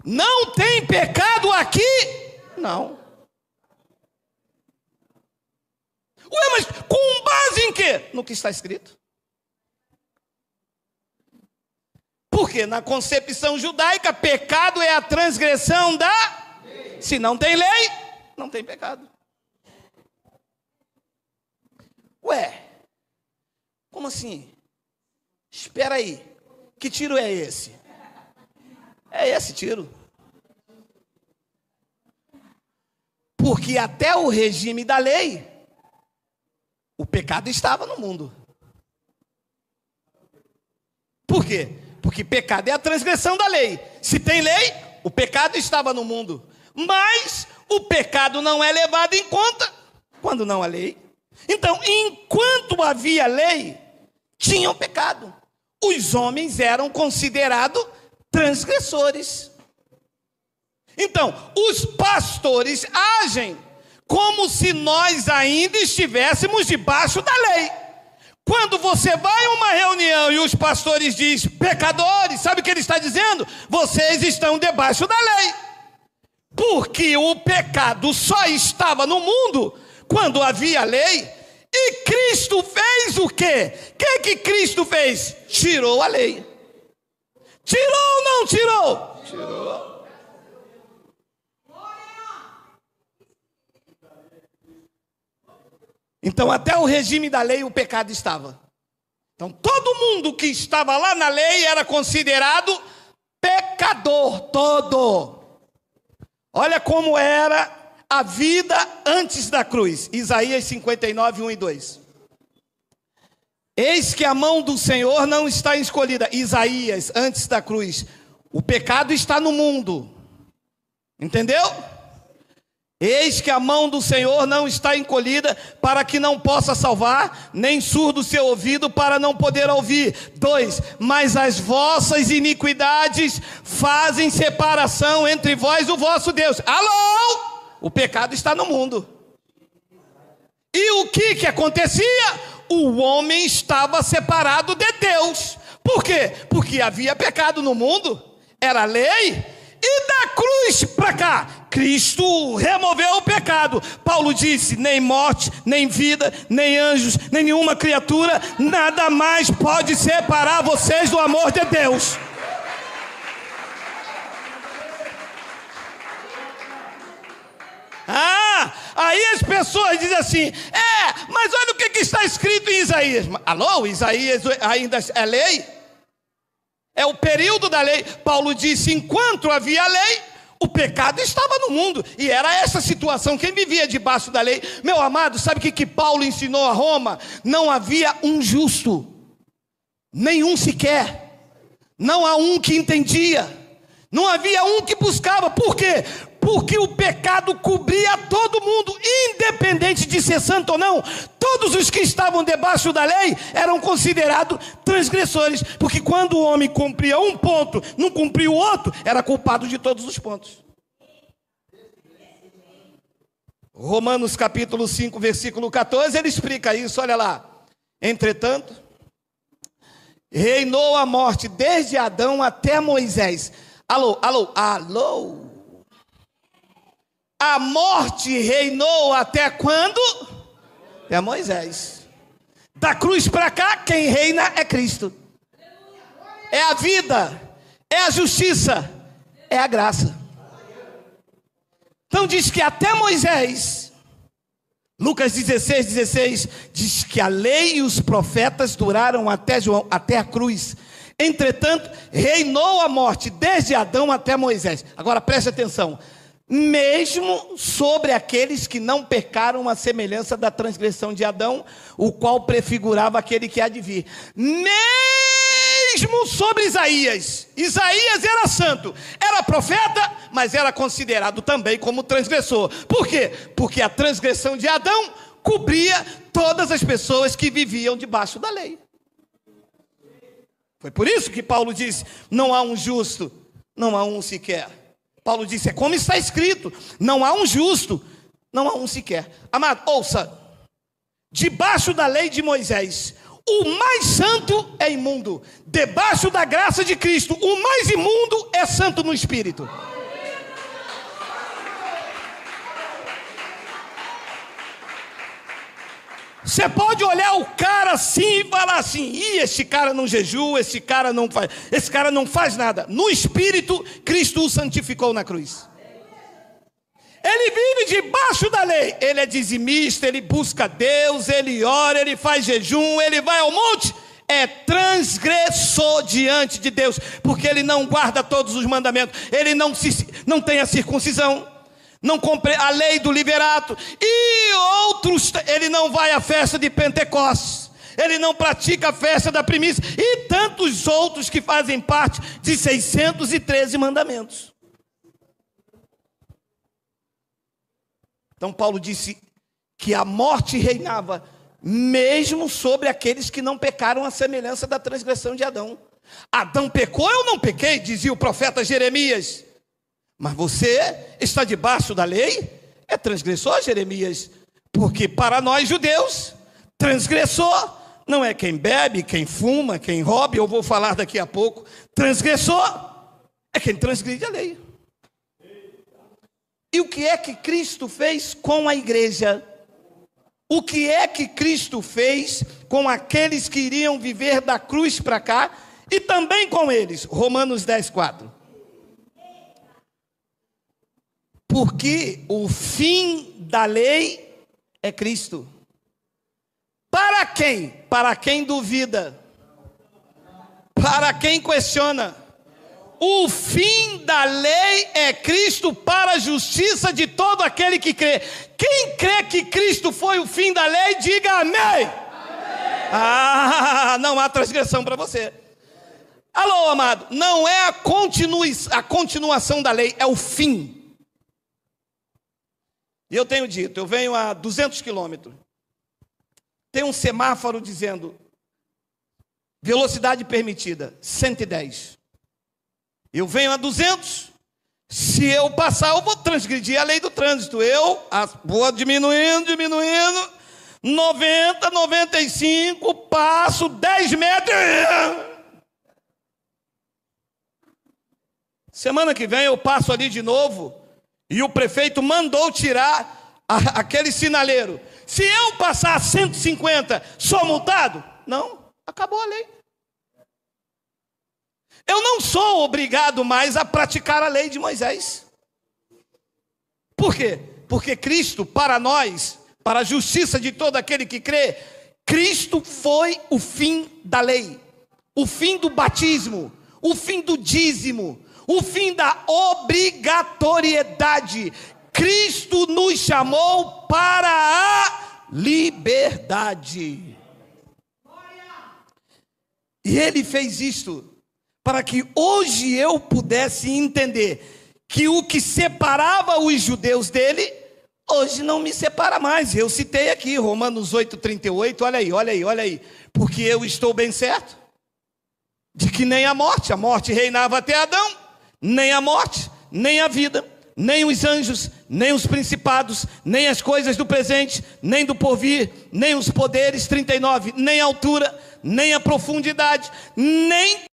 Não tem pecado aqui? Não. Ué, mas com base em quê? No que está escrito. Porque na concepção judaica, pecado é a transgressão da lei. Se não tem lei, não tem pecado. Ué, como assim? Espera aí, que tiro é esse? É esse tiro. Porque até o regime da lei, o pecado estava no mundo. Por quê? Porque pecado é a transgressão da lei. Se tem lei, o pecado estava no mundo. Mas o pecado não é levado em conta quando não há lei. Então, enquanto havia lei, tinham pecado. Os homens eram considerados transgressores. Então, os pastores agem como se nós ainda estivéssemos debaixo da lei. Quando você vai a uma reunião e os pastores dizem, pecadores, sabe o que ele está dizendo? Vocês estão debaixo da lei. Porque o pecado só estava no mundo quando havia lei. E Cristo fez o quê? O que Cristo fez? Tirou a lei. Tirou ou não tirou? Tirou. Então, até o regime da lei, o pecado estava. Então, todo mundo que estava lá na lei era considerado pecador, todo. Olha como era a vida antes da cruz. Isaías 59, 1 e 2. Eis que a mão do Senhor não está escolhida. Isaías, antes da cruz. O pecado está no mundo. Entendeu? Eis que a mão do Senhor não está encolhida para que não possa salvar, nem surdo seu ouvido para não poder ouvir. 2, mas as vossas iniquidades fazem separação entre vós e o vosso Deus. Alô? O pecado está no mundo. E o que acontecia? O homem estava separado de Deus. Por quê? Porque havia pecado no mundo, era lei. E da cruz para cá, Cristo removeu o pecado. Paulo disse, nem morte, nem vida, nem anjos, nem nenhuma criatura, nada mais pode separar vocês do amor de Deus. Aí as pessoas dizem assim, mas olha o que está escrito em Isaías. Alô, Isaías ainda é lei? É o período da lei. Paulo disse, enquanto havia lei, o pecado estava no mundo. E era essa situação, quem vivia debaixo da lei. Meu amado, sabe o que Paulo ensinou a Roma? Não havia um justo, nenhum sequer. Não há um que entendia. Não havia um que buscava. Por quê? Porque o pecado cobria todo mundo, independente de ser santo ou não. Todos os que estavam debaixo da lei eram considerados transgressores. Porque quando o homem cumpria um ponto, não cumpria o outro, era culpado de todos os pontos. Romanos capítulo 5, versículo 14, ele explica isso, olha lá. Entretanto, reinou a morte desde Adão até Moisés. Alô. A morte reinou até quando? Até Moisés. Da cruz para cá, quem reina é Cristo. É a vida, é a justiça, é a graça. Então diz que até Moisés, Lucas 16, diz que a lei e os profetas duraram até João, até a cruz. Entretanto, reinou a morte desde Adão até Moisés. Agora preste atenção. Mesmo sobre aqueles que não pecaram a semelhança da transgressão de Adão, o qual prefigurava aquele que há de vir. Mesmo sobre Isaías. Isaías era santo, era profeta, mas era considerado também como transgressor. Por quê? Porque a transgressão de Adão cobria todas as pessoas que viviam debaixo da lei. Foi por isso que Paulo disse, não há um justo, não há um sequer. Paulo disse, é como está escrito, não há um justo, não há um sequer. Amado, ouça, debaixo da lei de Moisés, O mais santo é imundo. Debaixo da graça de Cristo, o mais imundo é santo no espírito. Você pode olhar o cara assim e falar assim: esse cara não jejua, esse cara não faz nada. No espírito, Cristo o santificou na cruz. Ele vive debaixo da lei. Ele é dizimista, ele busca Deus, ele ora, ele faz jejum, ele vai ao monte. É transgressor diante de Deus, porque ele não guarda todos os mandamentos. Ele não tem a circuncisão, não cumpre a lei do liverato. E outros, ele não vai à festa de Pentecostes, ele não pratica a festa da primícia. E tantos outros que fazem parte de 613 mandamentos. Então Paulo disse que a morte reinava mesmo sobre aqueles que não pecaram à semelhança da transgressão de Adão. Adão pecou, eu não pequei, dizia o profeta Jeremias. Mas você está debaixo da lei? É transgressor, Jeremias. Porque para nós judeus, transgressor não é quem bebe, quem fuma, quem rouba. Eu vou falar daqui a pouco. Transgressor é quem transgride a lei. E o que é que Cristo fez com a igreja? O que é que Cristo fez com aqueles que iriam viver da cruz para cá e também com eles? Romanos 10:4. Porque o fim da lei é Cristo. Para quem? Para quem duvida. Para quem questiona. O fim da lei é Cristo para a justiça de todo aquele que crê. Quem crê que Cristo foi o fim da lei, diga amém. Amém. Não há transgressão para você. Alô, amado, não é a continuação da lei, é o fim. E eu tenho dito, eu venho a 200 quilômetros. Tem um semáforo dizendo, velocidade permitida, 110. Eu venho a 200, se eu passar, eu vou transgredir a lei do trânsito. Vou diminuindo, 90, 95, passo 10 metros. Semana que vem eu passo ali de novo, e o prefeito mandou tirar aquele sinaleiro. Se eu passar 150, sou multado? Não, acabou a lei. Eu não sou obrigado mais a praticar a lei de Moisés. Por quê? Porque Cristo, para nós, para a justiça de todo aquele que crê, Cristo foi o fim da lei, o fim do batismo, o fim do dízimo, o fim da obrigatoriedade. Cristo nos chamou para a liberdade. E Ele fez isto para que hoje eu pudesse entender que o que separava os judeus dele, hoje não me separa mais. Eu citei aqui, Romanos 8:38, olha aí. Porque eu estou bem certo de que nem a morte reinava até Adão, nem a morte, nem a vida, nem os anjos, nem os principados, nem as coisas do presente, nem do porvir, nem os poderes, 39, nem a altura, nem a profundidade, nem